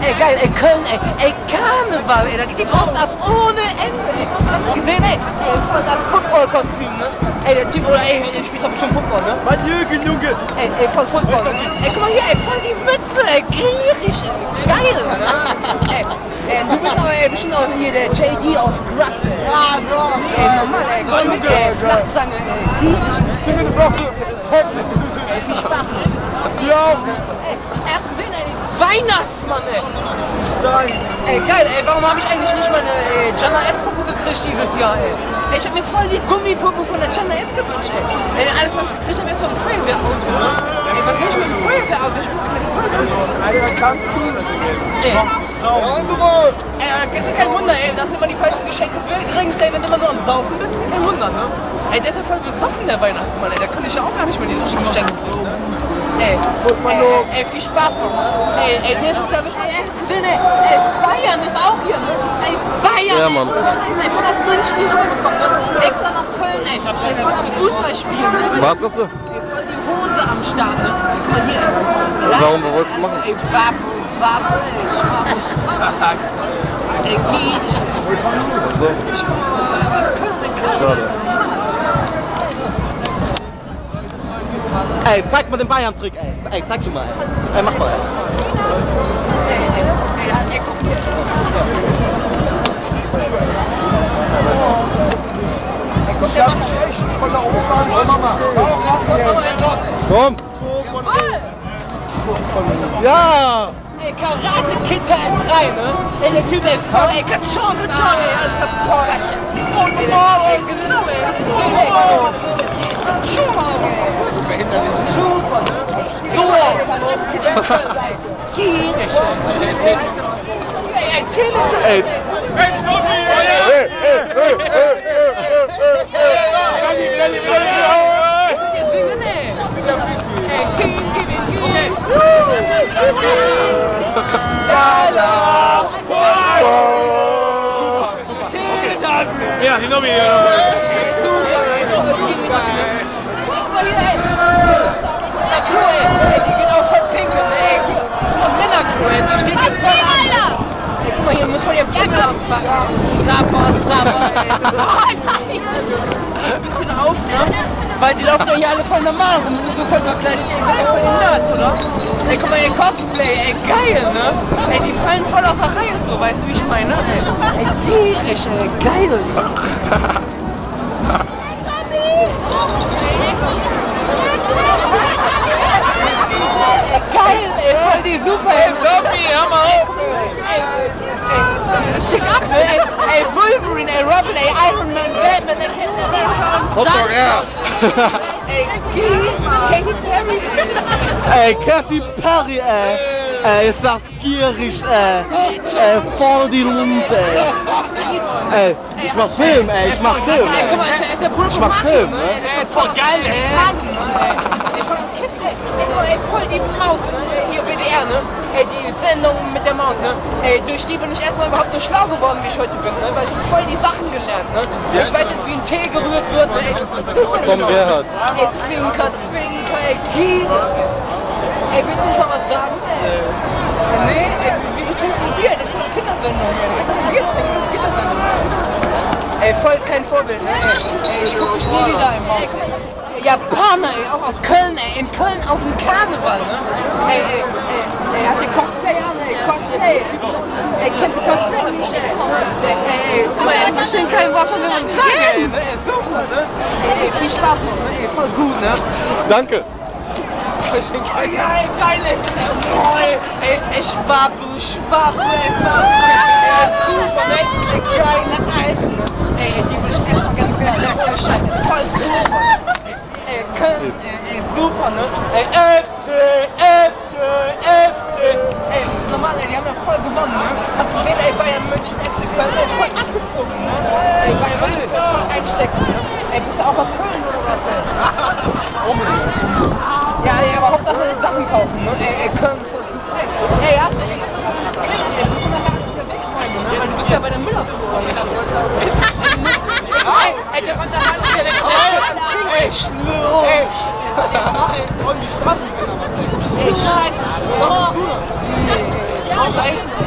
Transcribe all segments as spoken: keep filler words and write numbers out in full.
Ey, geil, ey, Köln, ey, ey, Karneval, ey, da geht die Post ab ohne Ende, ey. Gesehen, ey, ey, voll das Football-Kostüm, ne? Ey, der Typ, oder ey, der spielt doch bestimmt Football, ne? Mann, Jürgen, Junge! Ey, ey, voll Football, ne? Ey, guck mal hier, ey, voll die Mütze, ey, griechisch, ey, geil, ne? Ey, ey, du bist aber, ey, bestimmt auch hier der J D aus Gruff, ey. Ja, Bro! Ey, normal, ey, komm mit, ey, Flachzange, ey, gierisch, ey. Ich bin mit dem Block, das Hemd! Ey, viel Spaß, ne? Ja! Ey, er hat gesehen, ey, Weihnachtsmann, ey. Stein! Ey, geil, ey, warum habe ich eigentlich nicht meine äh, Jana F-Puppe gekriegt dieses Jahr, ey? Ey, ich hab mir voll die Gummipuppe von der Jana F gewünscht, ey. Ey, alles, was ich gekriegt habe, ist so ein Feuerwehrauto, ne? Ey, was will ich mit dem Feuerwehrauto? Ich bin keine zwölf. Alter, kannst du das gehen? Ey, Ey, ey, ist ja kein Wunder, ey, dass du immer die falschen Geschenke bringst, ey, wenn du immer nur am Saufen bist, ist kein Wunder, ne? Ey, der ist ja voll besoffen, der Weihnachtsmann, ey, da kann ich ja auch gar nicht mehr die richtigen Geschenke zu. Ey, ey, ey, ey, viel Spaß, ey, ey, ne, du glaub ich, ey, gesehen, ey, ey, Bayern ist auch hier, ne? Ey, Bayern, ja, Mann. Ey, von aus München hier rübergekommen, ne? Extra nach Köln, ey, ey, voll am Fußball spielen, ne? Was hast du? Ey, voll die Hose am Start, ne? Ey, guck mal hier, ey, voll Warum, was wolltest du machen? Ey, Wabu, Wabu, ey, Schwabu, Schwabu. Ey, geh, ich, So. ich komm aus Köln, ey, Köln. Schade. Ey, zeig mal den Bayern-Trick, ey. Ey, zeig schon mal, ey. Ey, mach mal, ey. Ey, ey, ey, ey, guck hier. Ey, guck, der macht das echt von der Oma, Mama. Komm. Ja. Ey, Karate Kid Teil drei, ne? Ey, der Typ, ey, voll, ey, Kachon, Kachon, ey, alles Kaporacha. Ey, der, ey, genau, ey, hast du gesehen, ey, Kachon, ey. Behindert ist super, ne? So, Karate Kid in Köln, ey, gierisch, ey. Ey, erzähl es, ey. Ey, Tommy! Ey, ey, ey, ey, ja, die Lobby, ja. Die geht auch voll pinkeln, ey. Von Männercrew, die steht hier voll an. Ey, guck mal, hier muss voll ihr Pimmel auspacken. Sapper, Sapper, ey. Ein bisschen auf, ne? Weil die laufen ja hier alle voll normal rum und so voll verkleidet, ey, seid ihr voll die Nerds, oder? Ey, guck mal, ihr Cosplay, ey, geil, ne? Ey, die fallen voll aus der Reihe, so, weißt du, wie ich meine? Ey, ey gierisch, ey, geil. Ey, geil, ey, voll die super, ey. Tommy, hör mal auf! Ey, ey, schick ab, ne? Ey, ey, Wolverine, ey, Robin, ey, Iron Man, Batman, ey, Captain America und Hotdog, ja. Ey, Katy Perry, ey. Ey, Katy Perry, ey. Ey, ist das gierig, ey. Ey, voll die Lumpe, ey. Ey, ich mach Film, ey, ich mach Film. Ey, guck mal, ist der Bruder Ich von mach Martin, Film, ne? ne? Ey, der ist voll geil, ey. Ey, voll am Kiffen, ey. Ey, guck mal, ey, voll die Maus, ne? Ey, hier W D R, ne? Ey, die Sendung mit der Maus, ne? Ey, durch die bin ich erstmal überhaupt so schlau geworden, wie ich heute bin, ne? Weil ich hab voll die Sachen gelernt, ne? Ich weiß jetzt, wie ein Tee gerührt wird, ne? Ey, das ist super. Vom Gerhard. Ey, Zwinker, Zwinker, ey, Gier. Ey, willst du nicht mal was sagen, ey? Nee, ey, wieso trinkst du Bier? Das ist eine Kindersendung, ey. Du kannst ein Bier trinken, eine Kindersendung. Ey, voll kein Vorbild, ne? Ey, ich guck mich nie wieder im Ey, Japaner, ey, auch aus Köln, ey, in Köln auf dem Karneval, ne? Ey, ey, ey, ey, hat ihr Cosplay an, ey, Cosplay. Ey, kennt ihr Cosplay? Ey, ey, guck mal, ey, die verstehen kein Wort von dem, was ich sage, ey, ne? Ey, super, ne? Ey, ey, viel Spaß noch, ne? Ey, voll gut, ne? Danke. Ey, geil, geil, ey, ey, ey, ey, Schwabu, Schwabu, ey, Schwabu, ey, super, ey, ey, geile Alte, ne? Ey, ey, die will ich erstmal gerne werden, ohne Scheiße, voll super, ey, Köln, ey, ey, super, ne? Ey, F C, F C, F C, ey, normal, ey, die haben ja voll gewonnen, ne? Hast du gesehen, ey, Bayern München, F C Köln, ey, voll abgezogen, ne? Ey, Bayern München voll einstecken, ne? Ey, bist du auch aus Köln, oder was, ey? Ja, ey, aber Hauptsache Sachen kaufen, ne? Ey, ey, Köln ist voll super, ey, ey, hast du, ey, ey, du bist nachher wieder wegräumen, ne? Weil du bist ja bei der Müllabfuhr, ey, ey, der Mann da hat direkt, ey, Schnurr, ey, und die Straßen, ey, Scheiße, was machst du noch? Nee, warum eigentlich?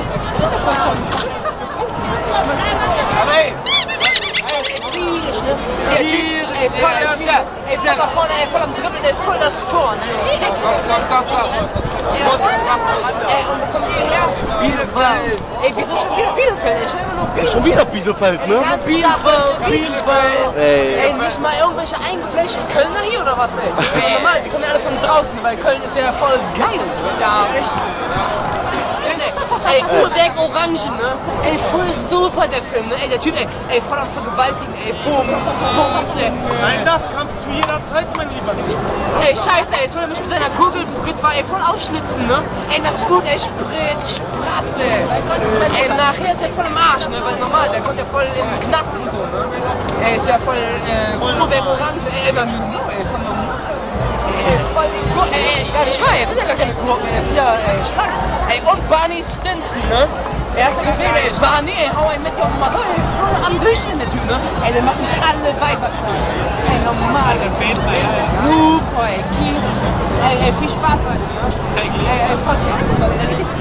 voll das Tor, ne? Komm, komm, komm. Ey, und wo kommt ihr her? Bielefeld. Ey, wir sind schon wieder Bielefeld. Ich höre immer noch Bielefeld. Schon wieder Bielefeld, ne? Ja, Bielefeld, Bielefeld. Ey. Ey, nicht mal irgendwelche eingefleischten Kölner hier oder was, ey? Ja, normal, die kommen ja alle von draußen, weil Köln ist ja voll geil. Ja, richtig. Ey, Uhrwerk Orange, ne? Ey, voll super der Film, ne? Ey, der Typ, ey, ey voll am Vergewaltigen, ey, Bums, Bums, ey. Nein, das Kampf zu jeder Zeit, mein Lieber. Ey, scheiße, ey, jetzt will er mich mit seiner Kugelbrit war, ey, voll aufschlitzen, ne? Ey, das Blut, ey, sprit, spratzt, ey. Ey, nachher ist er voll im Arsch, ne? Weil normal, der kommt ja voll im Knast und so, ne? Ey, ist ja voll, äh, Uhrwerk Orange, ey, dann, ey, von normal. Ey, voll die Gurken, ey, gar nicht wahr, jetzt sind ja gar keine Gurken, jetzt sind ja, ey, Schlangen. Ey, und Barney Stinson, ne? Er hast ja gesehen, ey, Barney, ey, hau ein mit your mother, ey, voll am Durchstehen, der Typ, ne? Ey, der macht sich alle Weiber schlagen. Ey, normal, ey. Super, ey, gierig. Ey, ey, viel Spaß heute, ne? Ey, ey, voll die Hand, ey, der geht die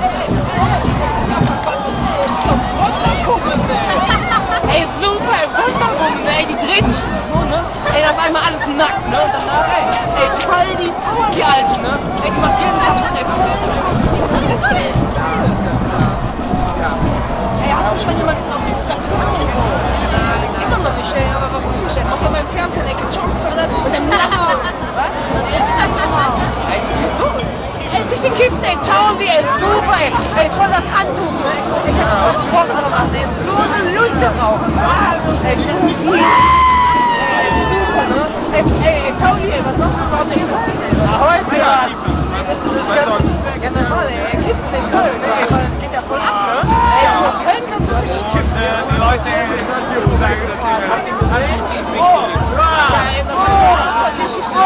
Ey, super, ey, Wunderwoman, ey, die dreht sich nur, ne? Ey, auf einmal alles nackt, ne? Und danach, ey, ey, voll die Power, die Alte, ne? Ey, die macht jeden Tag, ey, voll. Ey, hat schon jemanden auf die Fresse gehauen? Immer noch nicht, ey, aber warum nicht, ey? Mach doch mal im Fernsehen, ey, gechockt, oder? Mit dem Lachen. Was? Ey, wieso? Ey, bisschen kiffen, ey, Taui, ey, super, ey, ey, voll das Handtuch, ne? Ey, kannst du mal trocken machen, ey, nur eine Lunte rauchen. Ey, super, ne? Ey, ey, ey, Taui, ey, was machst du überhaupt in Köln, ey? Ahoi, ja. Ja, normal, ey, kiffen in Köln, ey, weil geht ja voll ab, ne? Ey, nur in Köln kannst du richtig kiffen. Die Leute in Interviews sagen, dass die Handtuch wichtig ist. Ja, ey, das ist voll wichtig, ne?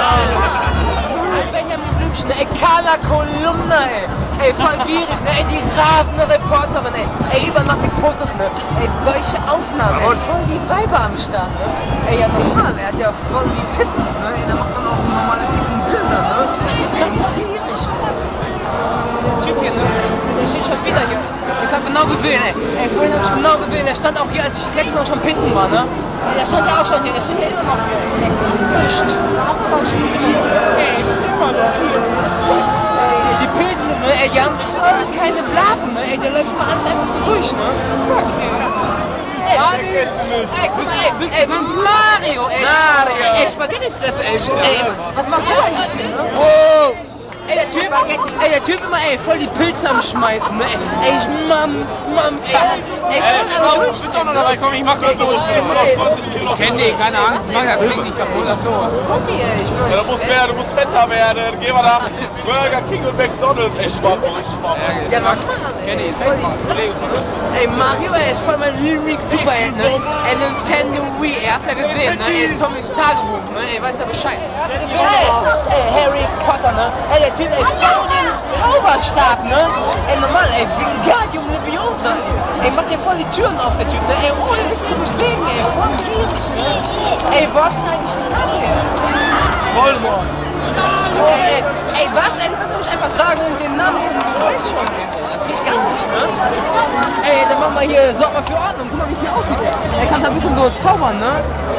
Benjamin Blümchen, ey, Carla Kolumna, ey, ey, voll gierig, ne, ey, die rasende Reporterin, ey, ey, überall macht die Fotos, ne, ey, solche Aufnahmen, ey, voll die Weiber am Start, ne, ey, ja normal, er hat ja voll die Titten, ne, ey, da macht man auch normale Tittenbilder, ne, ey, gierig, der Typ hier, ne, der steht schon wieder hier, ich hab genau gesehen, ey, ey, vorhin hab ich genau gesehen, der stand auch hier, als ich das letzte Mal schon pissen war, ne, ey, der stand ja auch schon hier, der steht ja immer noch hier, ey, aber schon Ey, ich bin immer noch hier. Ey, die Pilzen, ne, ey, die haben voll keine Blasen, ne, ey, der läuft immer alles einfach so durch, ne. Fuck, ey. Ey, ey, guck mal, ey, ey, Mario, ey. Mario. Ey, Spaghetti-Fresse, ey. Ey, was machst du eigentlich hier, ne? Oh! Ey, der Typ, ey, der Typ immer, ey, voll die Pilze am Schmeißen, ne, ey. Ey, ich mampf, mampf, ey. Ey, voll am Du bist auch noch dabei, komm, ich mach das los. Ich kenn den, keine Angst, ich mach das Ding nicht kaputt, ach so. Tossi, ey, ich Ja, du musst mehr, du musst fetter werden. Geh mal nach Burger King und McDonalds. Echt schwach, richtig schwach. Ja, normal, Kenn ey. ich, Voll die- Ey, Mario, ey, ist voll mein Lieblings-Superheld, ne? Ey, Nintendo Wii, ey, hast ja gesehen, ne? Ey, Tommys Tagebuch, ne? Ey, weiß ja Bescheid. Ey, ey, Harry Potter, ne? Ey, der Typ, ey, voll den Zauberstab, ne? Ey, normal, ey, Wingardium Leviosa, ey. Ey, macht ja voll die Türen auf, der Typ, ne? Ey, ohne dich zu bewegen, ey, voll gierig, ne? Ey, wo hast du denn eigentlich den Namen her? Voldemort. Ey, ey, ey, was? Ey, du kannst doch nicht einfach sagen, den Namen von Geräusch schon nehmen, ey. Das geht gar nicht, ne? Ey, dann mach mal hier, sorg mal für Ordnung, guck mal, wie es hier aussieht, ey. Ey, kannst ein bisschen so zaubern, ne?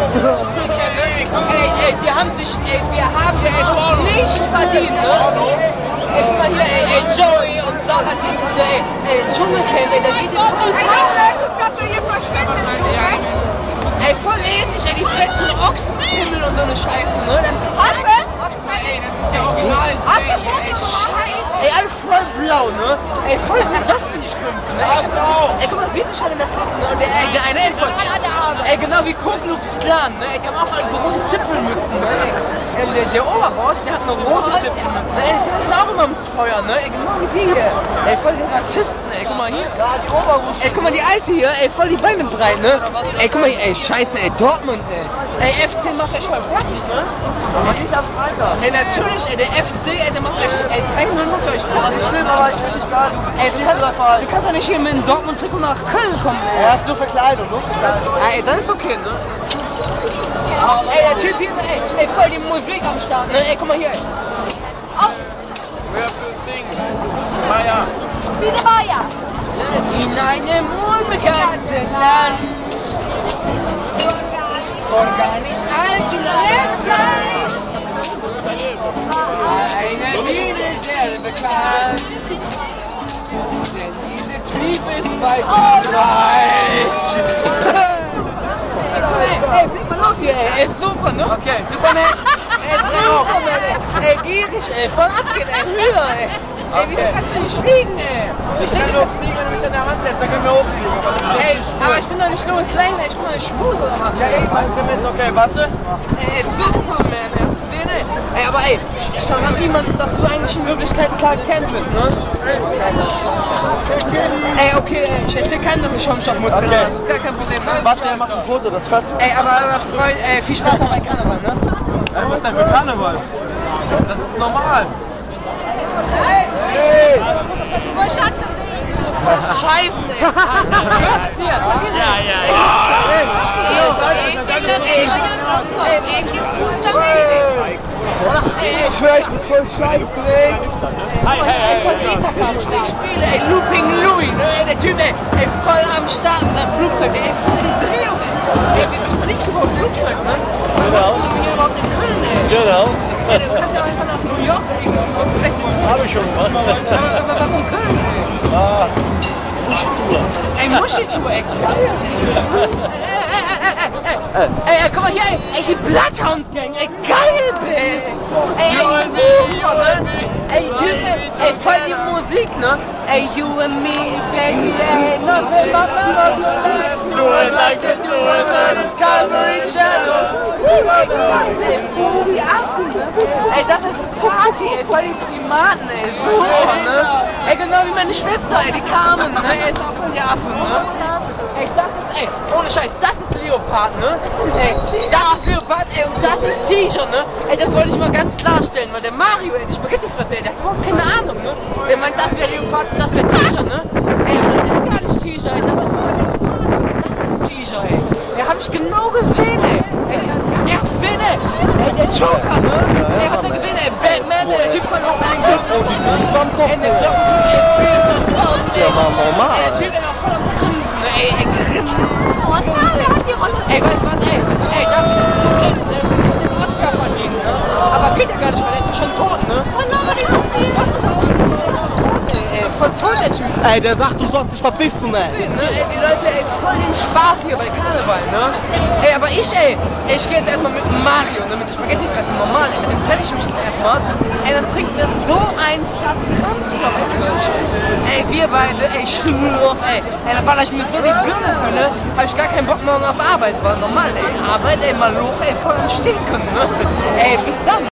Ey, ey, die haben sich, ey, wir haben, ey, nicht verdient, ne? Ey, guck mal hier, ey, ey, Joey und Sarah Ding und der, ey, ey, Dschungelcamp, ey, da geht die voll dass wir hier verschwinden, du, ey, voll ähnlich, ey, die fressen Ochsenpimmel und so eine Scheiße, ne? Das, Affe? Ey, das ist der Original. Affe, ey, Scheiße, ey, alle voll blau, ne? Ey, voll besoffen, die Strümpfe, ne? Ey, ey, guck mal, wie die schon in der Fresse, ne? Und der, ey, der eine, ey, voll, ey, genau wie Ku Klux Klan, ne? Ey, die haben auch alle so rote Zipfelmützen, ne? Ey, der, der Oberboss, der hat eine rote Zipfelmütze, ne? Ey, der ist auch immer ins Feuer, ne? Ey, genau wie die hier. Ey, voll die Rassisten, ey, guck mal hier. Ja, die Oberwurst. Ey, guck mal, die Alte hier, ey, voll die Beine breit, ne? Ey, guck mal, ey, scheiße, ey, Dortmund, ey. Ey, F C macht euch voll fertig, ne? Aber nicht am Freitag. Ey, natürlich, ey, der F C, ey, der macht euch, ey, drei null macht euch fertig. Schlimm, aber ich finde dich geil. Ey, du kannst, du kannst doch nicht hier mit dem Dortmund-Trikot nach Köln kommen, ey. Er ist nur Verkleidung, nur Verkleidung. Ey, das ist okay, ne? Ey, der Typ hier, ey, ey, voll die Musik am Start, ne? Ey, guck mal hier, ey. Wer fürs Ding? Maya. Bitte Maya. In einem unbekannten Land. Vor gar nicht allzu langer Zeit Eine Liebe ist sehr bekannt. Denn diese Trieb ist bei bereit. Ey, flieg mal los hier, ey. Ey, super, ne? Okay, super, ne? Ey, super, ne? Ey, gierig, ey. Voll abgehen, ey. Höher, ey. Ey, wieso kannst du nicht fliegen, ey? Ich kann nur fliegen, wenn du mich an der Hand hältst, dann können wir hochfliegen. Ey, aber ich bin doch nicht Louis Lane, ey. Ich bin doch nicht schwul, oder was? Ja, eben, also ist okay, warte. Ey, Superman, ey. Hast du gesehen, ey? Ey, aber ey, ich, ich verrate niemanden, dass du eigentlich in Wirklichkeit Clark Kent bist, ne? Ey, okay, ey. Ich erzähl keinem, dass ich Schaumstoffmuskeln habe. Das ist gar kein Problem, ne? Warte, er macht ein Foto, das hört. Ey, aber, aber Freund, ey, viel Spaß noch bei Karneval, ne? Ja, was ist denn für Karneval? Das ist normal. Scheiße, ey. Ja, ja, ja. Ich höre, ich bin voll scheiße, ey. Ey, von Ithaka am Start. Ich spiele, ey, Looping Louis, ne? Ey, der Typ, ey, ey, voll am Start mit seinem Flugzeug, ey, voll die Drehung, ey. Ey, du fliegst über ein Flugzeug, ne? Genau. Hier überhaupt in Köln, ey. Genau. Ey, du kannst ja einfach nach New York fliegen. Habe ich schon gemacht. Aber, aber warum Köln, ey? Ah, Muschitour. Ey, Muschitour, ey, geil. Ey, ey, ey, ey, ey, ey, ey, guck mal hier, ey, ey, die Bloodhound Gang, ey, geil, ey. Ey, ey, ne? Ey, Typ, ey, ey, voll die Musik, ne? Ey, you and me, baby, ey, nothing but the most do it like it, do it like it's color each other. Ey, voll die Affen, ne? Ey, das ist Party, ey, voll die Primaten, ey, super, ne? Ey, genau wie meine Schwester, ey, die Carmen, ne? Ey, ist auch voll die Affen, ne? Ey, das ist, ey, ohne Scheiß, das ist Leopard, ne? Ey, das ist Leopard, ey, und das ist T-Shirt, ne? Ey, das wollte ich mal ganz klarstellen, weil der Mario, ey, die Spaghettifresse, ey, der hat überhaupt keine Ahnung, ne? Der meint, das wäre Leopard und das wäre T-Shirt, ne? Ey, aber das ist gar nicht T-Shirt, ey, das ist das ist T-Shirt, ey. Ja, hab ich genau gesehen, ey. Ey, der hat erst gesehen, ey. Ey, der Joker, ne? Ey, hast du gesehen, ey, Batman, der Typ von Lost Ey, der Glockentyp, ey, Batman, ey. Der war normal. Ey, der Typ, ey, war voll am Grinsen, ne? Ey, ey, grinsen. Ey, weißt du was, ey, ey, dafür, dass er so grinst, ne? Ich hab den Oscar verdient, ne? Aber geht ja gar nicht, weil der ist ja schon tot, ne? Ey, voll tot, der Typ. Ey, der sagt, du sollst dich verpissen, ey. Ne? Ey, die Leute, ey, voll den Spaß hier bei Karneval, ne? Ey, aber ich, ey, ey ich gehe jetzt erstmal mit Mario, ne? Mit der Spaghetti fressen, normal, ey, mit dem trenne ich mich jetzt erstmal. Ey, dann trinken wir so ein Fass Krampfstoffe-Kölsch, ey. Ey, wir beide, ey, schlurf, ey. Ey, dann baller ich mir so die Birne fülle, hab ich gar keinen Bock morgen auf Arbeit, weil normal, ey, Arbeit, ey, Maloch, ey, voll am Stinken, ne? Ey, bis dann.